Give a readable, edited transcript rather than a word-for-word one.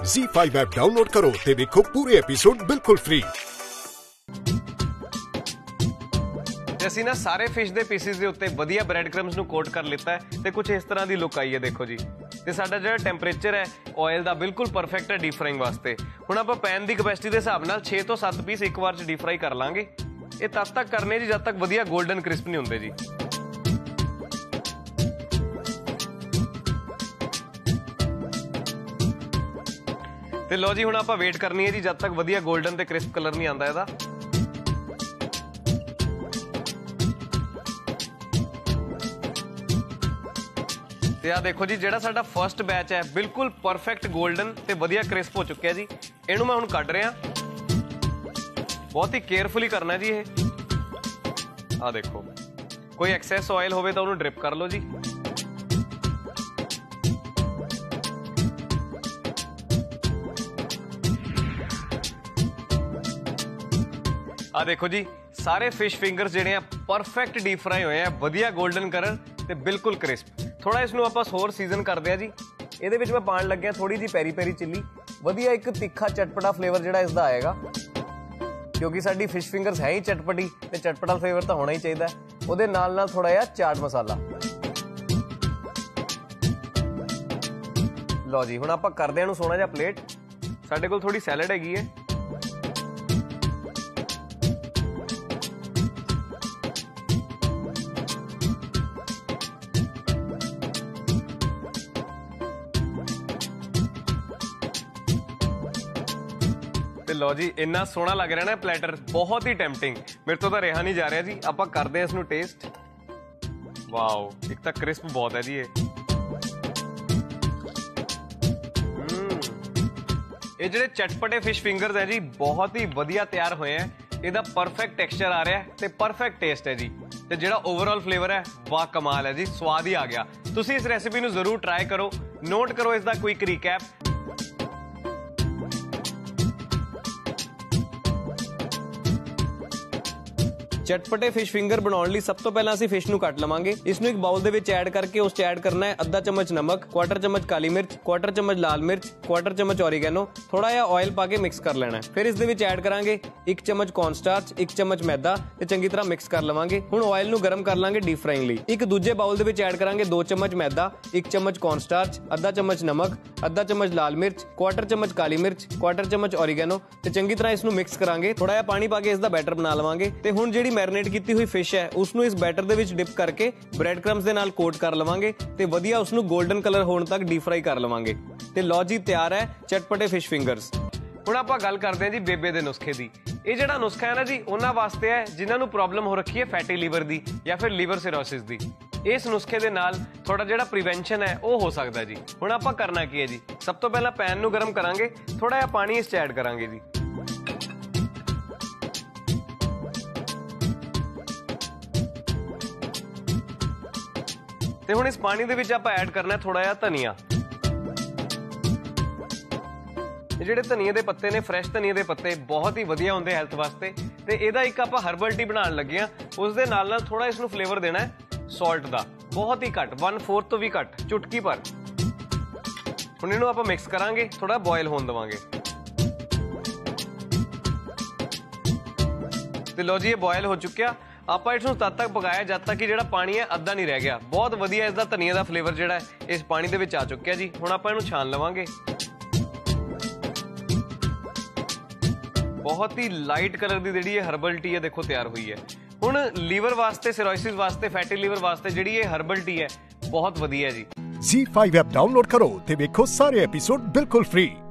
ZEE5 app download करो ते देखो पूरे एपिसोड बिल्कुल फ्री। ਅਸੀਂ ਨਾ ਸਾਰੇ ਫਿਸ਼ ਦੇ ਪੀਸਿਸ ਦੇ ਉੱਤੇ ਵਧੀਆ ਬ੍ਰੈਡ ਕ੍ਰਮਸ ਨੂੰ ਕੋਟ ਕਰ ਲਿੱਤਾ ਹੈ ਤੇ ਕੁਝ ਇਸ ਤਰ੍ਹਾਂ ਦੀ ਲੁੱਕ ਆਈ ਹੈ। ਦੇਖੋ ਜੀ, ਤੇ ਸਾਡਾ ਜਿਹੜਾ ਟੈਂਪਰੇਚਰ ਹੈ ਆਇਲ ਦਾ ਬਿਲਕੁਲ ਪਰਫੈਕਟ ਹੈ ਡੀਪ ਫਰਾਈਂਗ ਵਾਸਤੇ। ਹੁਣ ਆਪਾਂ ਪੈਨ ਦੀ ਕਪੈਸਿਟੀ ਦੇ ਹਿਸਾਬ ਨਾਲ 6 ਤੋਂ 7 ਪੀਸ ਇੱਕ ਵਾਰ 'ਚ ਡੀਪ ਫਰਾਈ ਕਰ ਲਾਂਗੇ। ਇਹ ਤਦ ਤੱਕ ਕਰਨੇ ਜੀ ਜਦ ਤੱਕ ਵਧੀਆ ਗੋਲਡਨ ਕ੍ਰਿਸਪ ਨਹੀਂ ਹੁੰਦੇ ਜੀ। ਤੇ ਲੋ ਜੀ, ਹੁਣ ਆਪਾਂ ਵੇਟ ਕਰਨੀ ਹੈ ਜੀ ਜਦ ਤੱਕ ਵਧੀਆ ਗੋਲਡਨ ਤੇ ਕ੍ਰਿਸਪ ਕਲਰ ਨਹੀਂ ਆਉਂਦਾ ਇਹਦਾ। ਤੇ ਆ ਦੇਖੋ ਜੀ, ਜਿਹੜਾ ਸਾਡਾ ਫਰਸਟ ਬੈਚ ਹੈ ਬਿਲਕੁਲ ਪਰਫੈਕਟ ਗੋਲਡਨ ਤੇ ਵਧੀਆ ਕ੍ਰਿਸਪ ਹੋ ਚੁੱਕਿਆ ਜੀ। ਇਹਨੂੰ ਮੈਂ ਹੁਣ ਕੱਢ ਰਿਹਾ, ਬਹੁਤ ਹੀ ਕੇਅਰਫੁਲੀ ਕਰਨਾ ਜੀ ਇਹ। ਆ ਦੇਖੋ, ਕੋਈ ਐਕਸੈਸ ਆਇਲ ਹੋਵੇ ਤਾਂ ਉਹਨੂੰ ਡ੍ਰਿਪ ਕਰ ਲਓ ਜੀ। ਆ ਦੇਖੋ ਜੀ, ਸਾਰੇ ਫਿਸ਼ ਫਿੰਗਰਸ ਜਿਹੜੇ ਆ ਪਰਫੈਕਟ ਡੀਪ ਫਰਾਈ ਹੋਏ ਆ, ਵਧੀਆ ਗੋਲਡਨ ਕਲਰ ਤੇ ਬਿਲਕੁਲ ਕ੍ਰਿਸਪ। ਥੋੜਾ ਇਸ ਨੂੰ ਆਪਾਂ ਹੋਰ ਸੀਜ਼ਨ ਕਰਦੇ ਆ ਜੀ। ਇਹਦੇ ਵਿੱਚ ਮੈਂ ਪਾਣ ਲੱਗਿਆ ਥੋੜੀ ਜੀ ਪੈਰੀ ਪੈਰੀ ਚਿੱਲੀ, ਵਧੀਆ ਇੱਕ ਤਿੱਖਾ ਚਟਪਟਾ ਫਲੇਵਰ ਜਿਹੜਾ ਇਸ ਦਾ ਆਏਗਾ, ਕਿਉਂਕਿ ਸਾਡੀ ਫਿਸ਼ ਫਿੰਗਰਸ ਹੈ ਹੀ ਚਟਪਟੀ ਤੇ ਚਟਪਟਾ ਫਲੇਵਰ ਤਾਂ ਹੋਣਾ ਹੀ ਚਾਹੀਦਾ। ਉਹਦੇ ਨਾਲ ਨਾਲ ਥੋੜਾ ਜਿਹਾ ਚਾਟ ਮਸਾਲਾ। ਲਓ ਜੀ, ਹੁਣ ਆਪਾਂ ਕਰਦੇ ਆ ਇਹਨੂੰ ਸੋਹਣਾ ਜਿਹਾ ਪਲੇਟ। ਸਾਡੇ ਕੋਲ ਥੋੜੀ ਸੈਲਡ ਹੈਗੀ ਹੈ। ਤੇ ਲਓ ਜੀ, ਇੰਨਾ ਸੋਹਣਾ ਲੱਗ ਰਿਹਾ ਨਾ ਪਲੈਟਰ, ਬਹੁਤ ਹੀ ਟੈਂਪਟਿੰਗ। ਮੇਰੇ ਤੋਂ ਤਾਂ ਰਿਹਾ ਨਹੀਂ ਜਾ ਰਿਹਾ ਜੀ। ਆਪਾਂ ਕਰਦੇ ਹਾਂ ਇਸ ਨੂੰ ਟੇਸਟ। ਵਾਓ, ਇੱਕ ਤਾਂ ਕ੍ਰਿਸਪ ਬਹੁਤ ਹੈ ਜੀ ਇਹ। ਇਹ ਜਿਹੜੇ ਚਟਪਟੇ ਫਿਸ਼ ਫਿੰਗਰਸ ਹੈ ਜੀ, ਬਹੁਤ ਹੀ ਵਧੀਆ ਤਿਆਰ ਹੋਏ ਹੈ। ਇਹਦਾ ਪਰਫੈਕਟ ਟੈਕਸਚਰ ਆ ਰਿਹਾ ਤੇ ਪਰਫੈਕਟ ਟੇਸਟ ਹੈ ਜੀ। ਤੇ ਜਿਹੜਾ ਓਵਰਆਲ ਫਲੇਵਰ ਹੈ ਵਾਹ ਕਮਾਲ ਹੈ ਜੀ, ਸਵਾਦ ਹੀ ਆ ਗਿਆ। ਤੁਸੀਂ ਇਸ ਰੈਸਿਪੀ ਨੂੰ ਜ਼ਰੂਰ ਟਰਾਈ ਕਰੋ। ਨੋਟ ਕਰੋ ਇਸ ਦਾ ਕੁਇਕ ਰੀਕੈਪ। ਚਟਪਟੇ ਫਿਸ਼ ਫਿੰਗਰ ਬਣਾਉਣ ਲਈ ਸਭ ਤੋਂ ਪਹਿਲਾਂ ਅਸੀਂ ਫਿਸ਼ ਨੂੰ ਕੱਟ ਲਵਾਂਗੇ। ਇਸ ਨੂੰ ਇੱਕ ਬਾਉਲ ਦੇ ਵਿੱਚ ਐਡ ਕਰਕੇ ਉਸ 'ਚ ਐਡ ਕਰਨਾ ਹੈ ਅੱਧਾ ਚਮਚ ਨਮਕ, ਕੁਆਟਰ ਚਮਚ ਕਾਲੀ ਮਿਰਚ, ਕੁਆਟਰ ਚਮਚ ਲਾਲ ਮਿਰਚ, ਕੁਆਟਰ ਚਮਚ ਔਰੀਗੈਨੋ, ਥੋੜਾ ਜਿਹਾ ਆਇਲ ਪਾ ਕੇ ਮਿਕਸ ਕਰ ਲੈਣਾ ਹੈ। ਫਿਰ ਇਸ ਦੇ ਵਿੱਚ ਐਡ ਕਰਾਂਗੇ 1 ਚਮਚ ਕੌਰਨ ਸਟਾਰਚ, 1 ਚਮਚ ਮੈਦਾ ਤੇ ਚੰਗੀ ਤਰ੍ਹਾਂ ਮਿਕਸ ਕਰ ਲਵਾਂਗੇ। ਹੁਣ ਆਇਲ ਨੂੰ ਗਰਮ ਕਰ ਲਾਂਗੇ ਡੀਪ ਫਰਾਈਂਗ ਲਈ। ਇੱਕ ਦੂਜੇ ਬਾਉਲ ਦੇ ਵਿੱਚ ਐਡ ਕਰਾਂਗੇ 2 ਚਮਚ ਮੈਦਾ, 1 ਚਮਚ ਕੌਰਨ ਸਟਾਰਚ, ਅੱਧਾ ਚਮਚ ਨਮਕ, ਅੱਧਾ ਚਮਚ ਲਾਲ ਮਿਰਚ, ਕੁਆਟਰ ਚਮਚ ਕਾਲੀ ਮਿਰਚ, ਕੁਆਟਰ ਚਮਚ ਔਰੀਗੈਨੋ ਤੇ ਚੰਗੀ ਤਰ੍ਹਾਂ ਇਸ ਨੂੰ ਮਿਕਸ ਕਰਾਂਗੇ। ਥੋੜਾ ਜਿਹਾ ਪਾਣੀ ਪਾ ਕੇ ਇਸ ਦਾ ਬੈਟਰ ਬਣਾ ਲਵਾਂਗੇ। ਤੇ ਹੁਣ ਜਿਹੜੀ ਮੈਰੀਨੇਟ ਕੀਤੀ ਹੋਈ ਫਿਸ਼ ਹੈ ਉਸ ਨੂੰ ਇਸ ਬੈਟਰ ਦੇ ਵਿੱਚ ਡਿਪ ਕਰਕੇ ਬ੍ਰੈਡ ਕ੍ਰਮਸ ਦੇ ਨਾਲ ਕੋਟ ਕਰ ਲਵਾਂਗੇ ਤੇ ਵਧੀਆ ਉਸ ਨੂੰ 골ਡਨ ਕਲਰ ਹੋਣ ਤੱਕ ਡੀਪ ਫਰਾਈ ਕਰ ਲਵਾਂਗੇ। ਤੇ ਲਓ ਜੀ, ਤਿਆਰ ਹੈ ਚਟਪਟੇ ਫਿਸ਼ ਫਿੰਗਰਸ। ਹੁਣ ਆਪਾਂ ਗੱਲ ਕਰਦੇ ਹਾਂ ਜੀ ਬੇਬੇ ਦੇ ਨੁਸਖੇ ਦੀ। ਇਹ ਜਿਹੜਾ ਨੁਸਖਾ ਹੈ ਨਾ ਜੀ, ਉਹਨਾਂ ਵਾਸਤੇ ਹੈ ਜਿਨ੍ਹਾਂ ਨੂੰ ਪ੍ਰੋਬਲਮ ਹੋ ਰੱਖੀ ਹੈ ਫੈਟੀ ਲੀਵਰ ਦੀ ਜਾਂ ਫਿਰ ਲੀਵਰ ਸਿਰੋਸਿਸ ਦੀ। ਇਸ ਨੁਸਖੇ ਦੇ ਨਾਲ ਥੋੜਾ ਜਿਹੜਾ ਪ੍ਰੀਵੈਂਸ਼ਨ ਹੈ ਉਹ ਹੋ ਸਕਦਾ ਜੀ। ਹੁਣ ਆਪਾਂ ਕਰਨਾ ਕੀ ਹੈ ਜੀ, ਸਭ ਤੋਂ ਪਹਿਲਾਂ ਪੈਨ ਨੂੰ ਗਰਮ ਕਰਾਂਗੇ, ਥੋੜਾ ਜਿਹਾ ਪਾਣੀ ਇਸ 'ਚ ਐਡ ਕਰਾਂਗੇ ਜੀ। ਤੇ ਹੁਣ ਇਸ ਪਾਣੀ ਦੇ ਵਿੱਚ ਆਪਾਂ ਐਡ ਕਰਨਾ ਥੋੜਾ ਜਿਹਾ ਧਨੀਆ। ਇਹ ਜਿਹੜੇ ਧਨੀਏ ਦੇ ਪੱਤੇ ਨੇ, ਫਰੈਸ਼ ਧਨੀਏ ਦੇ ਪੱਤੇ ਬਹੁਤ ਹੀ ਵਧੀਆ ਹੁੰਦੇ ਹੈਲਥ ਵਾਸਤੇ। ਤੇ ਇਹਦਾ ਇੱਕ ਆਪਾਂ ਹਰਬਲ ਟੀ ਬਣਾਉਣ ਲੱਗੇ ਆ। ਉਸ ਦੇ ਨਾਲ ਨਾਲ ਥੋੜਾ ਇਸ ਨੂੰ ਫਲੇਵਰ ਦੇਣਾ ਹੈ ਸਾਲਟ ਦਾ, ਬਹੁਤ ਹੀ ਘੱਟ, 1/4 ਤੋਂ ਵੀ ਘੱਟ, ਚੁਟਕੀ ਭਰ। ਹੁਣ ਇਹਨੂੰ ਆਪਾਂ ਮਿਕਸ ਕਰਾਂਗੇ, ਥੋੜਾ ਬੋਇਲ ਹੋਣ ਦੇਵਾਂਗੇ। ਤੇ ਲੋ ਜੀ, ਇਹ ਬੋਇਲ ਹੋ ਚੁੱਕਿਆ। ਆਪਾਂ ਇਸ ਨੂੰ ਤਦ ਤੱਕ ਪਕਾਇਆ ਜਦ ਤੱਕ ਕਿ ਜਿਹੜਾ ਪਾਣੀ ਹੈ ਅੱਧਾ ਨਹੀਂ ਰਹਿ ਗਿਆ। ਬਹੁਤ ਵਧੀਆ ਇਸ ਦਾ ਧਨੀਏ ਦਾ ਫਲੇਵਰ ਜਿਹੜਾ ਹੈ ਇਸ ਪਾਣੀ ਦੇ ਵਿੱਚ ਆ ਚੁੱਕਿਆ ਜੀ। ਹੁਣ ਆਪਾਂ ਇਹਨੂੰ ਛਾਣ ਲਵਾਂਗੇ। ਬਹੁਤ ਹੀ ਲਾਈਟ ਕਲਰ ਦੀ ਜਿਹੜੀ ਇਹ ਹਰਬਲ ਟੀ ਹੈ ਦੇਖੋ ਤਿਆਰ ਹੋਈ ਹੈ। ਹੁਣ ਲੀਵਰ ਵਾਸਤੇ, ਸਿਰੋਸਿਸ ਵਾਸਤੇ, ਫੈਟੀ ਲੀਵਰ ਵਾਸਤੇ ਜਿਹੜੀ ਇਹ ਹਰਬਲ ਟੀ ਹੈ ਬਹੁਤ ਵਧੀਆ ਜੀ। ZEE5 ऐप डाउनलोड करो ते देखो सारे एपिसोड बिल्कुल फ्री।